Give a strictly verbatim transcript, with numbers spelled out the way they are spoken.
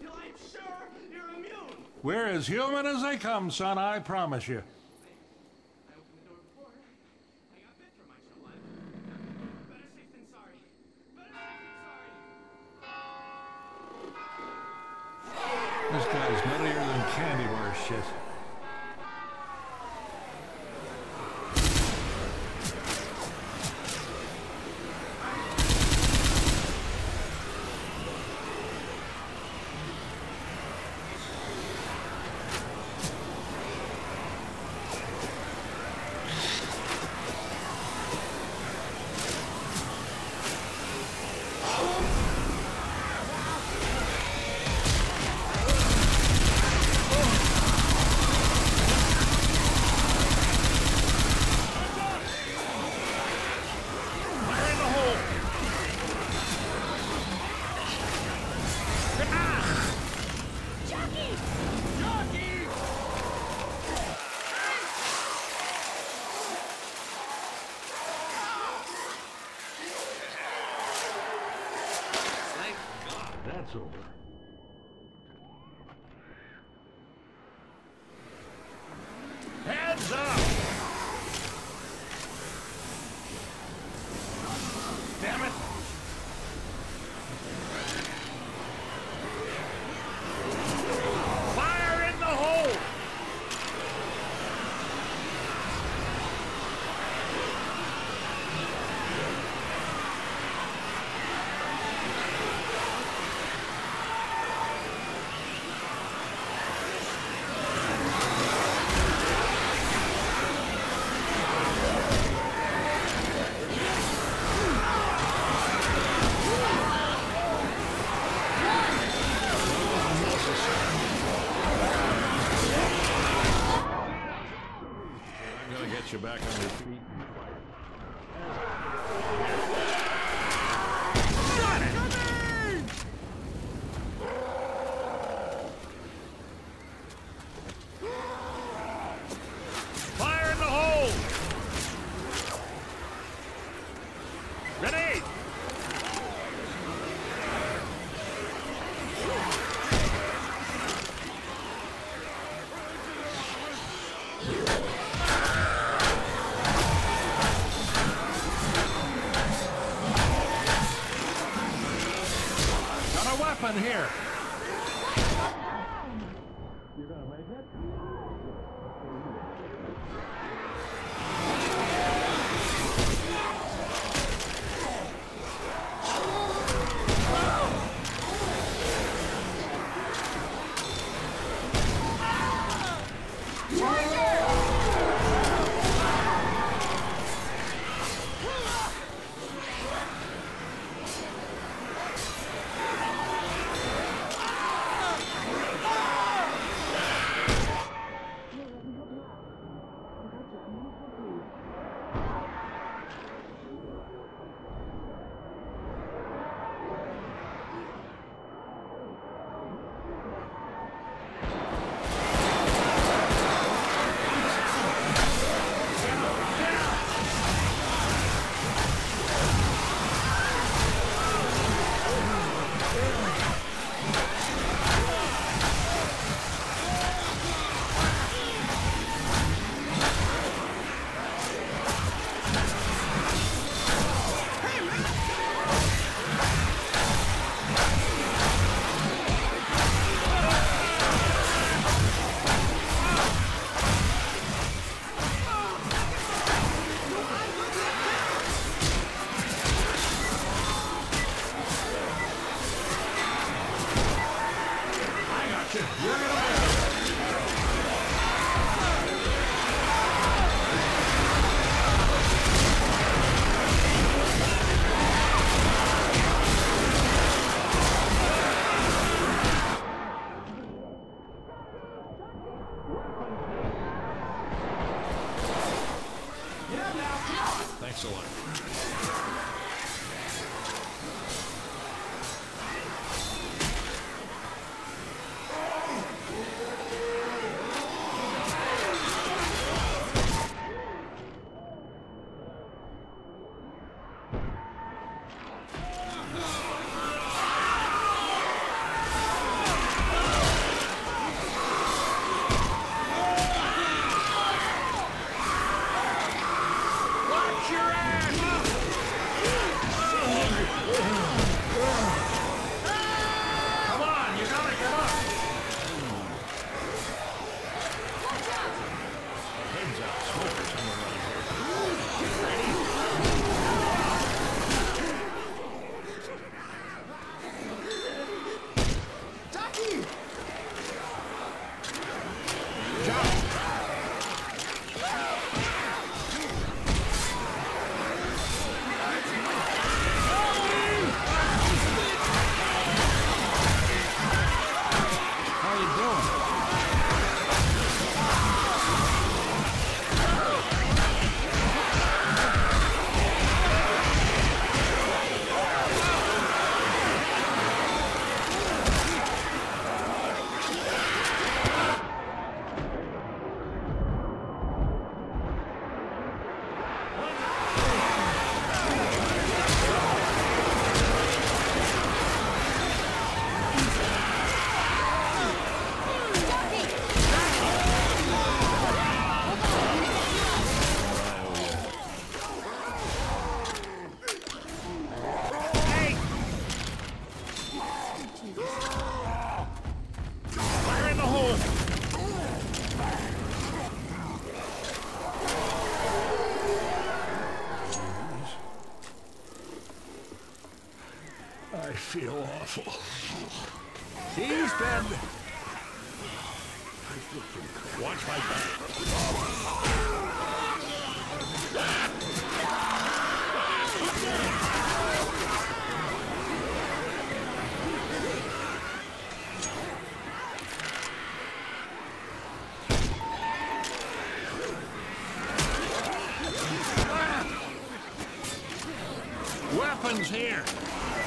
until I'm sure you're immune. We're as human as they come, son, I promise you. I opened the door before. I got bit from my show life. Better safe than sorry. Better safe than sorry. This guy's nuttier than candy bar shit. That's over. Heads up! Damn it! Fire in the hole! You back on your feet. Got it! Fire in the hole! Grenade! Weapon here. You gonna make it? feel awful. He's dead. Watch my back. Weapons here.